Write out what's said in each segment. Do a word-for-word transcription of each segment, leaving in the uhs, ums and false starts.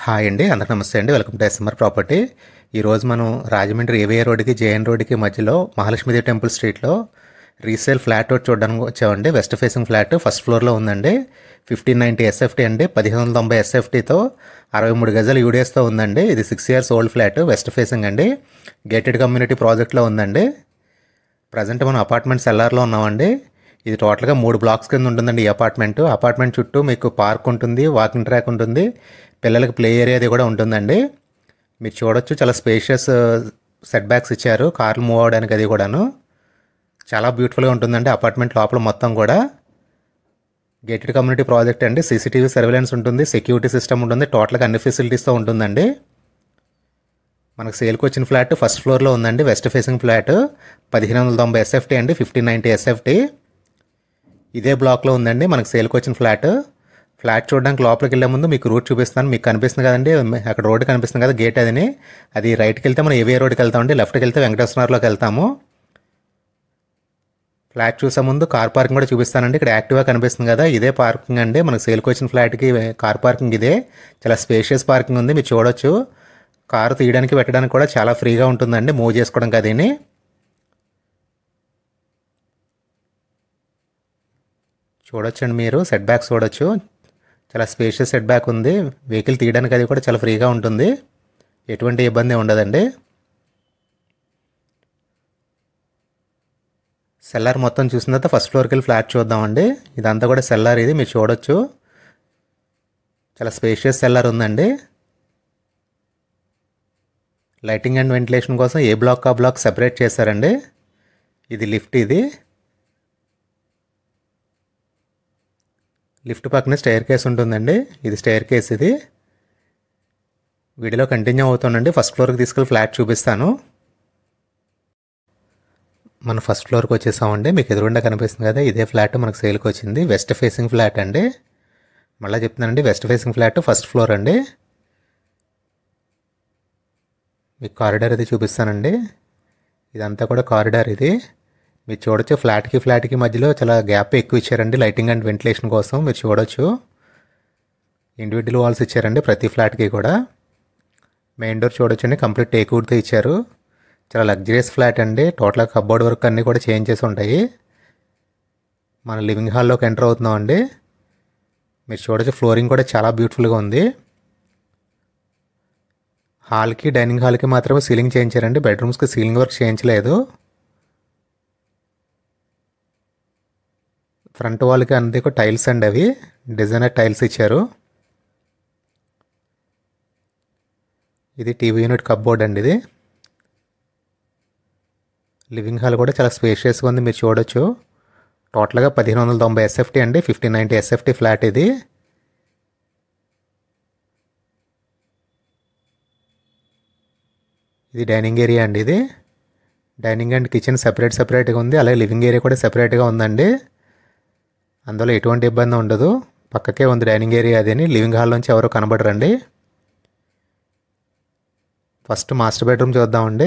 Hi అండి, అందరికీ నమస్తే అండి. Welcome to SMR property. ఈరోజు మనం రాజమండ్రి ఏవిఏ రోడ్కి జేఎన్ రోడ్కి మధ్యలో మహాలక్ష్మీదేవి టెంపుల్ స్ట్రీట్లో రీసేల్ ఫ్లాట్ ఒకటి చూడడానికి వచ్చామండి. వెస్ట్ ఫేసింగ్ ఫ్లాట్ ఫస్ట్ ఫ్లోర్లో ఉందండి. ఫిఫ్టీన్ నైంటీ ఎస్ఎఫ్టీ అండి, పదిహేను వందల తొంభై ఎస్ఎఫ్టీతో అరవై మూడు గజాలు యూడిఎస్తో ఉందండి. ఇది six years old flat, west facing అండి. గేటెడ్ కమ్యూనిటీ ప్రాజెక్ట్లో ఉందండి. ప్రజెంట్ మనం అపార్ట్మెంట్ సెల్లార్లో ఉన్నామండి. ఇది టోటల్గా మూడు బ్లాక్స్ కింద ఉంటుందండి ఈ అపార్ట్మెంట్. అపార్ట్మెంట్ చుట్టూ మీకు పార్క్ ఉంటుంది, వాకింగ్ ట్రాక్ ఉంటుంది, పిల్లలకి ప్లే ఏరియా అది కూడా ఉంటుందండి. మీరు చూడొచ్చు, చాలా స్పేషియస్ సెట్ బ్యాక్స్ ఇచ్చారు కార్లు మూవ్ అవడానికి. అది కూడాను చాలా బ్యూటిఫుల్గా ఉంటుందండి అపార్ట్మెంట్ లోపల మొత్తం కూడా. గేటెడ్ కమ్యూనిటీ ప్రాజెక్ట్ అండి. సీసీటీవీ సర్వేలెన్స్ ఉంటుంది, సెక్యూరిటీ సిస్టమ్ ఉంటుంది, టోటల్గా అన్ని ఫెసిలిటీస్తో ఉంటుందండి. మనకు సేల్కి వచ్చిన ఫ్లాట్ ఫస్ట్ ఫ్లోర్లో ఉందండి. వెస్ట్ ఫేసింగ్ ఫ్లాట్ పదిహేను వందల తొంభై ఎస్ఎఫ్టీ అండి, ఫిఫ్టీన్ నైంటీ ఎస్ఎఫ్టీ. ఇదే బ్లాక్లో ఉందండి మనకు సేల్కి వచ్చిన ఫ్లాట్. ఫ్లాట్ చూడడానికి లోపలికి వెళ్ళే ముందు మీకు రూట్ చూపిస్తాను. మీకు కనిపిస్తుంది కదండి, అక్కడ రోడ్డు కనిపిస్తుంది కదా, గేట్ అదిని. అది రైట్కి వెళ్తే మనం ఏవిఏ రోడ్కి వెళ్తామండి, లెఫ్ట్కి వెళ్తే వెంకటేశ్వర నగర్లోకి వెళ్తాము. ఫ్లాట్ చూసే ముందు కార్ పార్కింగ్ కూడా చూపిస్తానండి. ఇక్కడ యాక్టివా కనిపిస్తుంది కదా, ఇదే పార్కింగ్ అండి. మనకు సేల్కి వచ్చిన ఫ్లాట్కి కార్ పార్కింగ్ ఇదే. చాలా స్పేషియస్ పార్కింగ్ ఉంది, మీరు చూడొచ్చు. కారు తీయడానికి పెట్టడానికి కూడా చాలా ఫ్రీగా ఉంటుందండి, మూవ్ చేసుకోవడానికి. అదిని చూడొచ్చండి, మీరు సెట్ బ్యాక్స్ చూడొచ్చు. చాలా స్పేషియస్ సెట్ బ్యాక్ ఉంది, వెహికల్ తీయడానికి అది కూడా చాలా ఫ్రీగా ఉంటుంది, ఎటువంటి ఇబ్బంది ఉండదండి. సెల్లార్ మొత్తం చూసిన తర్వాత ఫస్ట్ ఫ్లోర్కి వెళ్ళి ఫ్లాట్ చూద్దామండి. ఇదంతా కూడా సెల్లార్, ఇది మీరు చూడొచ్చు. చాలా స్పేషియస్ సెల్లార్ ఉందండి. లైటింగ్ అండ్ వెంటిలేషన్ కోసం ఏ బ్లాక్ ఆ బ్లాక్ సెపరేట్ చేశారండి. ఇది లిఫ్ట్, ఇది లిఫ్ట్ పక్కన స్టైర్ కేస్ ఉంటుందండి. ఇది స్టైర్ కేస్. ఇది వీడియోలో కంటిన్యూ అవుతుందండి. ఫస్ట్ ఫ్లోర్కి తీసుకెళ్ళి ఫ్లాట్ చూపిస్తాను. మనం ఫస్ట్ ఫ్లోర్కి వచ్చేసామండి. మీకు ఎదురుగుండా కనిపిస్తుంది కదా, ఇదే ఫ్లాట్ మనకు సేల్కి వచ్చింది. వెస్ట్ ఫేసింగ్ ఫ్లాట్ అండి. మళ్ళీ చెప్తున్నానండి, west facing flat first floor అండి. మీకు కారిడార్ అది చూపిస్తానండి. ఇదంతా కూడా కారిడార్. ఇది మీరు చూడొచ్చు, ఫ్లాట్కి ఫ్లాట్కి మధ్యలో చాలా గ్యాప్ ఎక్కువ ఇచ్చారండి లైటింగ్ అండ్ వెంటిలేషన్ కోసం. మీరు చూడొచ్చు, ఇండివిజువల్ వాల్స్ ఇచ్చారండి ప్రతి ఫ్లాట్కి కూడా. మెయిన్ డోర్ చూడొచ్చండి, కంప్లీట్ టేక్వుడ్తో ఇచ్చారు. చాలా లగ్జరియస్ ఫ్లాట్ అండి. టోటల్గా కబోర్డ్ వర్క్ అన్నీ కూడా చేంజ్ చేసి ఉంటాయి. మన లివింగ్ హాల్లోకి ఎంటర్ అవుతున్నాం అండి. మీరు చూడొచ్చు, ఫ్లోరింగ్ కూడా చాలా బ్యూటిఫుల్గా ఉంది. హాల్కి డైనింగ్ హాల్కి మాత్రమే సీలింగ్ చేయించారండి, బెడ్రూమ్స్కి సీలింగ్ వర్క్ చేయించలేదు. ఫ్రంట్ వాల్కి అంతే టైల్స్ అండి, అవి డిజైనర్ టైల్స్ ఇచ్చారు. ఇది టీవీ యూనిట్ కప్బోర్డ్ అండి. ఇది లివింగ్ హాల్ కూడా చాలా స్పేషియస్గా ఉంది, మీరు చూడొచ్చు. టోటల్గా పదిహేను వందల తొంభై ఎస్ఎఫ్టీ అండి, ఫిఫ్టీన్ నైంటీ ఎస్ఎఫ్టీ ఫ్లాట్. ఇది ఇది డైనింగ్ ఏరియా అండి. ఇది డైనింగ్ అండ్ కిచెన్ సెపరేట్ సెపరేట్గా ఉంది, అలాగే లివింగ్ ఏరియా కూడా సెపరేట్గా ఉందండి. అందులో ఎటువంటి ఇబ్బంది ఉండదు. పక్కకే ఉంది డైనింగ్ ఏరియా. అదని లివింగ్ హాల్ నుంచి ఎవరో కనబడరండి. ఫస్ట్ మాస్టర్ బెడ్రూమ్ చూద్దామండి.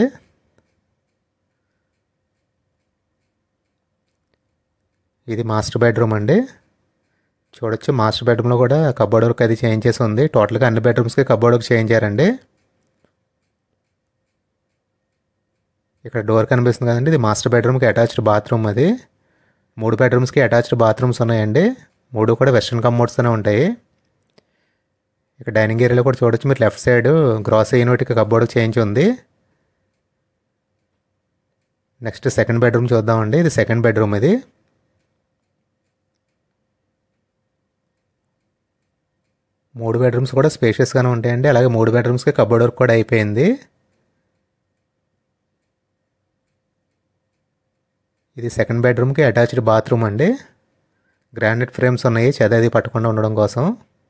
ఇది మాస్టర్ బెడ్రూమ్ అండి. చూడొచ్చు, మాస్టర్ బెడ్రూమ్లో కూడా కబోర్డ్ వర్క్ అది చేంజ్ చేసి ఉంది. టోటల్గా అన్ని బెడ్రూమ్స్కి కబోర్డ్ వర్క్ చేంజ్ చేయారండి. ఇక్కడ డోర్ కనిపిస్తుంది కదండి, ఇది మాస్టర్ బెడ్రూమ్కి అటాచ్డ్ బాత్రూమ్. అది మూడు బెడ్రూమ్స్కి అటాచ్డ్ బాత్రూమ్స్ ఉన్నాయండి. మూడు కూడా వెస్ట్రన్ కమోడ్స్తోనే ఉంటాయి. ఇక్కడ డైనింగ్ ఏరియాలో కూడా చూడొచ్చు మీరు, లెఫ్ట్ సైడ్ గ్రాసరీ యూనిట్కి కబోర్డ్ చేంజ్ ఉంది. నెక్స్ట్ సెకండ్ బెడ్రూమ్ చూద్దామండి. ఇది సెకండ్ బెడ్రూమ్. ఇది మూడు బెడ్రూమ్స్ కూడా స్పేషియస్గానే ఉంటాయండి. అలాగే మూడు బెడ్రూమ్స్కి కబోర్డ్ వర్క్ కూడా అయిపోయింది. ఇది సెకండ్ బెడ్రూమ్కి అటాచ్డ్ బాత్రూమ్ అండి. గ్రానైట్ ఫ్రేమ్స్ ఉన్నాయి, చెదది పట్టకుండా ఉండడం కోసం.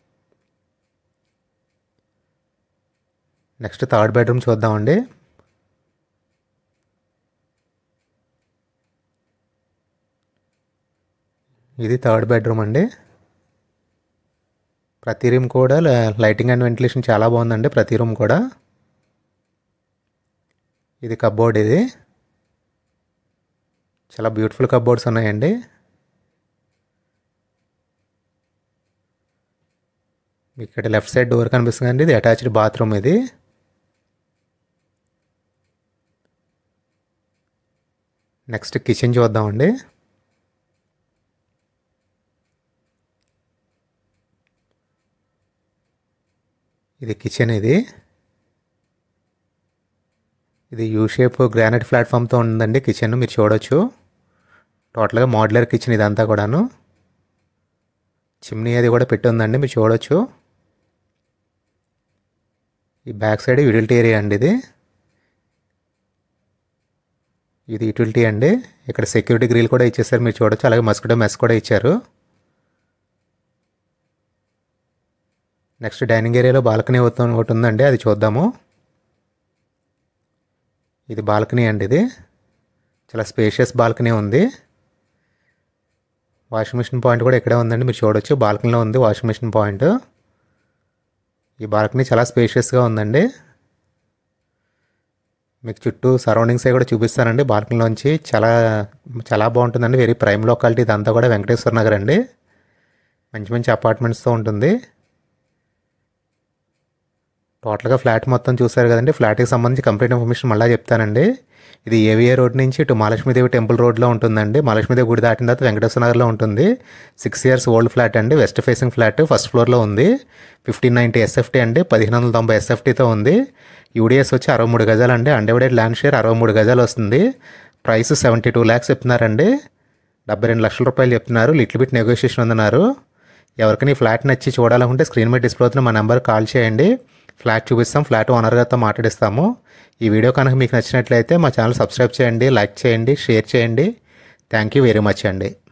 నెక్స్ట్ థర్డ్ బెడ్రూమ్ చూద్దామండి. ఇది థర్డ్ బెడ్రూమ్ అండి. ప్రతి రూమ్ కూడా లైటింగ్ అండ్ వెంటిలేషన్ చాలా బాగుందండి, ప్రతి రూమ్ కూడా. ఇది కబోర్డ్. ఇది చాలా బ్యూటిఫుల్ కబోర్డ్స్ ఉన్నాయండి. మీకు ఇక్కడ లెఫ్ట్ సైడ్ డోర్ కనిపిస్తుంది అండి, ఇది అటాచ్డ్ బాత్రూమ్. ఇది నెక్స్ట్ కిచెన్ చూద్దామండి. ఇది కిచెన్. ఇది ఇది యూ షేప్ గ్రానైట్ ప్లాట్ఫామ్తో ఉందండి కిచెన్, మీరు చూడొచ్చు. టోటల్గా మోడ్యులర్ కిచెన్ ఇదంతా కూడాను. చిమ్నీ అది కూడా పెట్టి ఉందండి, మీరు చూడొచ్చు. ఈ బ్యాక్ సైడ్ యూటిలిటీ ఏరియా అండి. ఇది ఇది యూటిలిటీ అండి. ఇక్కడ సెక్యూరిటీ గ్రిల్ కూడా ఇచ్చేసారు, మీరు చూడొచ్చు. అలాగే మస్కిటో మెస్ కూడా ఇచ్చారు. నెక్స్ట్ డైనింగ్ ఏరియాలో బాల్కనీ ఒకటి ఉందండి, అది చూద్దాము. ఇది బాల్కనీ అండి. ఇది చాలా స్పేషియస్ బాల్కనీ ఉంది. వాషింగ్ మిషన్ పాయింట్ కూడా ఇక్కడే ఉందండి, మీరు చూడొచ్చు. బాల్కనీలో ఉంది వాషింగ్ మిషన్ పాయింట్. ఈ బాల్కనీ చాలా స్పేషియస్గా ఉందండి. మీకు చుట్టూ సరౌండింగ్స్ అవి కూడా చూపిస్తానండి బాల్కనీలోంచి. చాలా చాలా బాగుంటుందండి. వెరీ ప్రైమ్ లొకాలిటీ ఇదంతా కూడా. వెంకటేశ్వర నగర్ అండి. మంచి మంచి అపార్ట్మెంట్స్తో ఉంటుంది. టోటల్గా ఫ్లాట్ మొత్తం చూసారు కదండి. ఫ్లాట్కి సంబంధించి కంప్లీట్ ఇన్ఫర్మేషన్ మళ్ళీ చెప్తానండి. ఇది ఏవిఏ రోడ్ నుంచి ఇటు మహాలక్ష్మీదేవి టెంపుల్ రోడ్లో ఉంటుందండి. మహాలక్ష్మీదేవి గుడి దాటిన తర్వాత వెంకటేశ్వర నగర్లో ఉంటుంది. సిక్స్ ఇయర్స్ ఓల్డ్ ఫ్లాట్ అండి. వెస్ట్ ఫేసింగ్ ఫ్లాట్, ఫస్ట్ ఫ్లోర్లో ఉంది. ఫిఫ్టీన్ నైంటీ ఎస్ఎఫ్టీ అండి, పదిహేను వందల తొంభై ఎస్ఎఫ్టీతో ఉంది. యూడిఎస్ వచ్చి అరవై మూడు గజాలు అండి. అన్డివైడెడ్ ల్యాండ్ షేర్ అరవై మూడు గజాలు వస్తుంది. ప్రైస్ సెవెంటీ టూ ల్యాక్స్ చెప్తున్నారండి. డెబ్బై రెండు లక్షల రూపాయలు చెప్తున్నారు. లిటిల్ బిట్ నెగోషియేషన్ ఉందన్నారు. ఎవరికైనా ఈ ఫ్లాట్ నచ్చి చూడాలనుకుంటే స్క్రీన్ మీద డిస్ప్లే అవుతున్న మా నెంబర్ కాల్ చేయండి. ఫ్లాట్ చూపిస్తాం, ఫ్లాట్ ఓనర్ గారితో మాట్లాడిస్తాము. ఈ వీడియో కనుక మీకు నచ్చినట్లయితే మా ఛానల్ సబ్స్క్రైబ్ చేయండి, లైక్ చేయండి, షేర్ చేయండి. థ్యాంక్ యూ వెరీ మచ్ అండి.